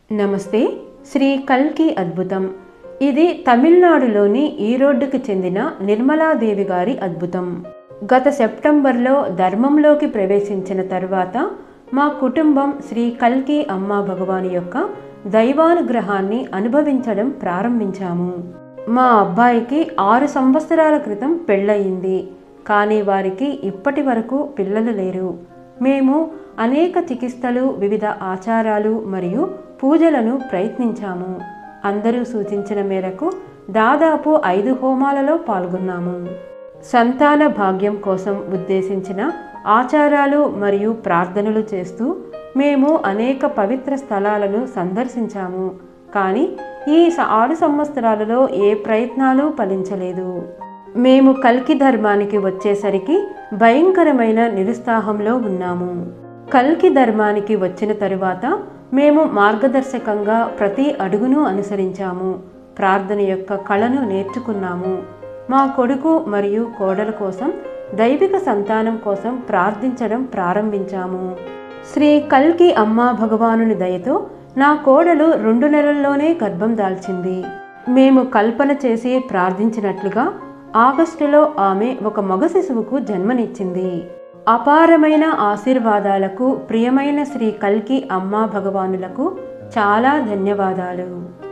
నమస్తే. శ్రీ కల్కి అద్భుతం. ఇది తమిళనాడులోని ఈరోడ్డుకు చెందిన నిర్మలాదేవి గారి అద్భుతం. గత సెప్టెంబర్లో ధర్మంలోకి ప్రవేశించిన తరువాత మా కుటుంబం శ్రీ కల్కి అమ్మా భగవాని యొక్క దైవానుగ్రహాన్ని అనుభవించడం ప్రారంభించాము. మా అబ్బాయికి 6 సంవత్సరాల క్రితం పెళ్ళయింది. కానీ వారికి ఇప్పటి వరకు పిల్లలు లేరు. మేము అనేక చికిత్సలు, వివిధ ఆచారాలు మరియు పూజలను ప్రయత్నించాము. అందరూ సూచించిన మేరకు దాదాపు 5 హోమాలలో పాల్గొన్నాము. సంతాన భాగ్యం కోసం ఉద్దేశించిన ఆచారాలు మరియు ప్రార్థనలు చేస్తూ మేము అనేక పవిత్ర స్థలాలను సందర్శించాము. కానీ ఈ 6 సంవత్సరాలలో ఏ ప్రయత్నాలు ఫలించలేదు. మేము కల్కి ధర్మానికి వచ్చేసరికి భయంకరమైన నిరుత్సాహంలో ఉన్నాము. కల్కి ధర్మానికి వచ్చిన తరువాత మేము మార్గదర్శకంగా ప్రతి అడుగును అనుసరించాము. ప్రార్థన యొక్క కళను నేర్చుకున్నాము. మా కొడుకు మరియు కోడల కోసం, దైవిక సంతానం కోసం ప్రార్థించడం ప్రారంభించాము. శ్రీ కల్కి అమ్మా భగవానుని దయతో నా కోడలు 2 నెలల్లోనే గర్భం దాల్చింది. మేము కల్పన చేసి ప్రార్థించినట్లుగా ఆగస్టులో ఆమె ఒక మగ శిశువుకు జన్మనిచ్చింది. అపారమైన ఆశీర్వాదాలకు ప్రియమైన శ్రీ కల్కి అమ్మా భగవానులకు చాలా ధన్యవాదాలు.